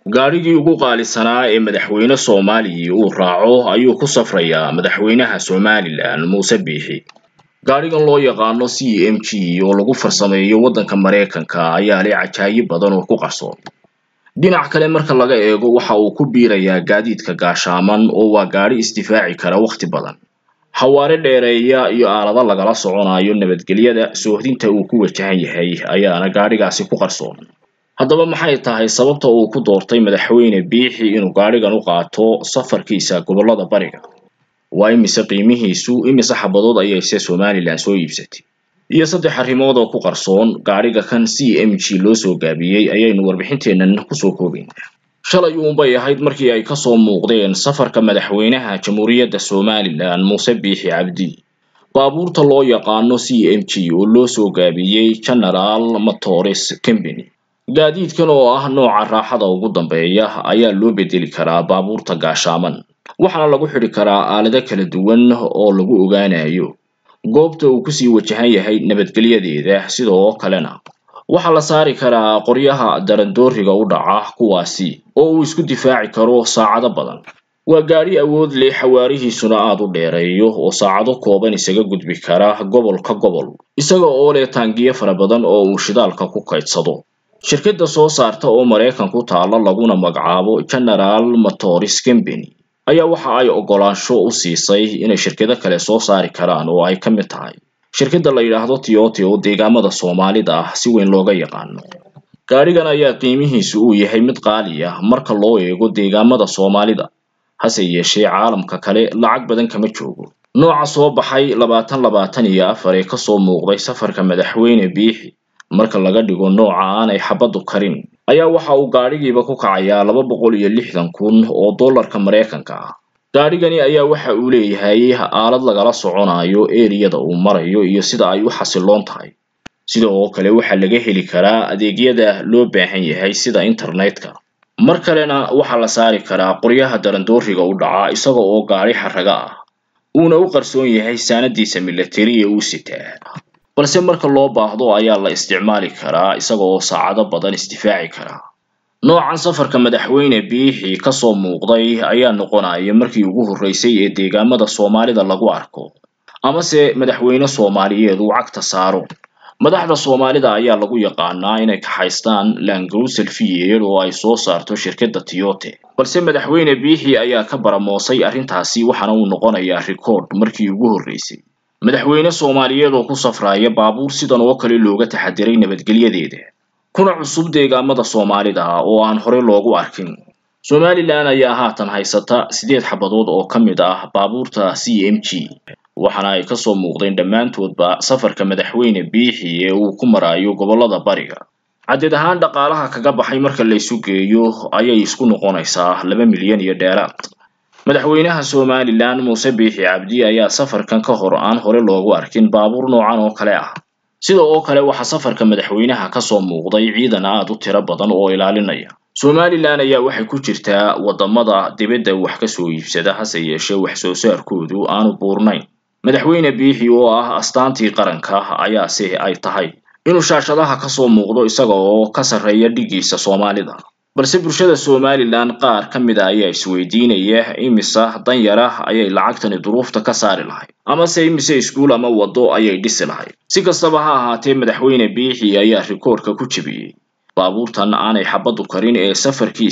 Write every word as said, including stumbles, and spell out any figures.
gaarigii ugu qaalisanaa ee madaxweyne Soomaaliya uu raaco ayuu ku safrayaa madaxweynaha Somaliland Muuse Biixi. gaarigan loo yaqaano C M G oo lagu farsameeyo waddanka Mareykanka ayaa leh cajaayib badan oo ku qarsoon. dhinac kale marka laga eego waxa uu ku biirayaa gaadiidka gaashaaman oo waa gaari isdifaaci kara waqti badan, xawaare dheereeya iyo aalado lagala soconayo nabadgelyada soohdinta uu ku wajahan yahay ayaana gaarigaasi ku qarsoon. haddaba maxay tahay sababta uu ku doortay madaxweyne Biixi inuu gaarigan u qaato safarkiisa gobolada bariga? waa imise qiimihiisu, imise xabadood ayay Somaliland soo iibsatay, iyo saddex arrimood oo ku qarsoon gaariga kan C M G loo soo gaabiyay ayaynu warbixinteennan ku soo koobaynaa. shalay uunbay ahayd markii ay ka soo muuqdeen safarka madaxweynaha Jamhuuriyadda Somaliland Muuse Biixi Cabdi baabuurta loo yaqaano C M G oo loo soo gaabiyay General Motors Company. gaadiidkan oo ah nooca raaxada ugu dambeeya ayaa loo bedeli karaa baabuurta gaashaaman, waxaana lagu xidhi karaa aalado kala duwan oo lagu ogaanayo goobta uu ku sii wajahan yahay nabadgelyadeeda. sidoo kalena waxaa la saari karaa qoryaha darandooriga u dhaca kuwaasi oo uu isku difaaci karo saacado badan. waa gaari awood leh, xawaarihiisuna aad u dheereeyo oo saacado kooban isaga gudbi kara gobol ka gobol, isaga oo leh taangiyo fara badan oo uu shidaalka ku kaydsado. shirkadda soo saarta oo Mareykanka ku taala laguna magacaabo General Motors Company ayaa waxa ay ogolaansho u siisay inay shirkado kale soo saari karaan oo ay ka mid tahay shirkadda la yiraahdo Toyota oo deegaamada Soomaalida ah si weyn looga yaqaano. gaarigan ayaa qiimihiisu uu yahay mid qaali ah marka loo eego deegaamada Soomaalida, hase yeeshee caalamka kale lacag badan kama joogo. nooca soo baxay labaatan labaatan iyo afar ee ka soo muuqday safarka madaxweyne Biixi marka laga dhigo nooca aanay xabadu karin ayaa waxa uu gaarigiiba ku kacayaa laba boqol iyo lixdan kun oo dollarka Mareykanka ah. gaarigani ayaa waxa uu leeyahay aalad lagala soconayo eriyada uu marayo iyo sida ay u xasiloon tahay. sidoo kale waxa laga heli karaa adeegyada loo baahan yahay sida internetka. mar kalena waxa la saari karaa qoryaha darandooriga u dhaca isaga oo gaari xaraga ah uuna u qarsoon yahay saanadiisa military ee uu sitaa, balse marka loo baahdo ayaa la isticmaali karaa isaga oo saacado badan isdifaaci kara. noocan safarka madaxweyne Biixi ka soo muuqday ayaa noqonaya markii ugu horeysay ee deegaamada Soomaalida lagu arko, ama se madaxweyne Soomaaliyeed uu cagta saaro. madaxda Soomaalida ayaa lagu yaqaanaa inay ka haystaan Land Cruiser Fiat oo ay soo saarto shirkadda Toyota, balse madaxweyne Biixi ayaa ka baramoosay arrintaasi, waxaana uu noqonayaa record markii ugu horeysay madaxweyne Soomaaliyeed oo ku safraya baabuur sidan oo kale looga taxadiray nabadgelyadeeda, kuna cusub deegaamada Soomaalida oo aan hore loogu arkin. Somaliland ayaa haatan haysata sideed xabadood oo ka mid ah baabuurta C M G, waxaana ay ka soo muuqdeen dhammaantoodba safarka madaxweyne Biixi ee uu ku marayo gobolada bariga. cadad ahaan dhaqaalaha kaga baxay marka la isu geeyo ayay isku noqonaysaa laba milyan iyo dheeraad. madaxweynaha Somaliland Muuse Biixi Cabdi ayaa safarkan ka hor aan hore loogu arkin baabuur noocan oo kale ah. sidoo kale waxa safarka madaxweynaha ka soo muuqday ciidan aad u tiro badan oo ilaalinaya. Somaliland ayaa waxay ku jirtaa wadamada dibadda wax ka soo iibsada, hase yeeshee wax soo saarkoodu aanu buurnayn. madaxweyne Biixi oo ah astaantii qaranka ayaa si ay tahay inuu shaashadaha ka soo muuqdo isaga oo ka sareeya dhigiisa Soomaalida, balse bulshada Somaliland qaar ka mid ah ayaa isweydiinaya imisa dan yara ayay lacagtani duruufta ka saari lahayd, ama se imise iskuul ama wado ayay dhisi lahayd. si kastaba ha ahaatee madaxweyne Biixi ayaa rikoorka ku jabiyay baabuurtan aanay xabadu karin ee safarkiisa